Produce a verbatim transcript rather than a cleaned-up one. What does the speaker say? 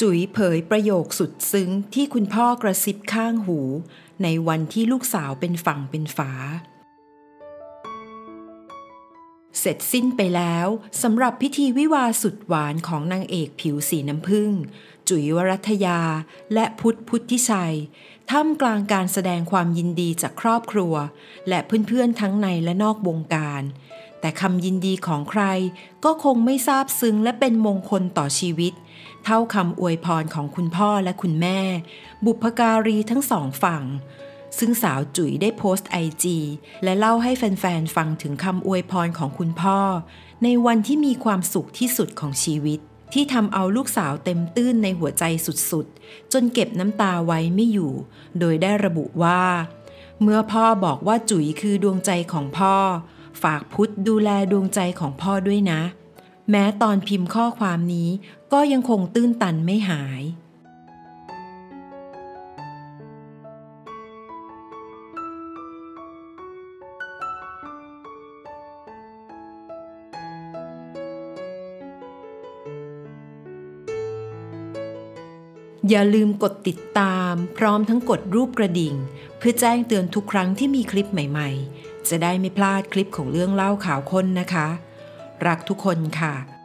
จุ๋ยเผยประโยคสุดซึ้งที่คุณพ่อกระซิบข้างหูในวันที่ลูกสาวเป็นฝั่งเป็นฝาเสร็จสิ้นไปแล้วสำหรับพิธีวิวาห์สุดหวานของนางเอกผิวสีน้ำผึ้งจุ๋ยวรัตยาและพุทธพุทธิชัยท่ามกลางการแสดงความยินดีจากครอบครัวและเพื่อนๆทั้งในและนอกวงการแต่คำยินดีของใครก็คงไม่ซาบซึ้งและเป็นมงคลต่อชีวิตเท่าคำอวยพรของคุณพ่อและคุณแม่บุพการีทั้งสองฝั่งซึ่งสาวจุ๋ยได้โพสต์ไอจีและเล่าให้แฟนๆฟังถึงคำอวยพรของคุณพ่อในวันที่มีความสุขที่สุดของชีวิตที่ทำเอาลูกสาวเต็มตื้นในหัวใจสุดๆจนเก็บน้ำตาไว้ไม่อยู่โดยได้ระบุว่าเมื่อพ่อบอกว่าจุ๋ยคือดวงใจของพ่อฝากพุทธดูแลดวงใจของพ่อด้วยนะแม้ตอนพิมพ์ข้อความนี้ก็ยังคงตื้นตันไม่หายอย่าลืมกดติดตามพร้อมทั้งกดรูปกระดิ่งเพื่อแจ้งเตือนทุกครั้งที่มีคลิปใหม่ๆจะได้ไม่พลาดคลิปของเรื่องเล่าข่าวค้นนะคะรักทุกคนค่ะ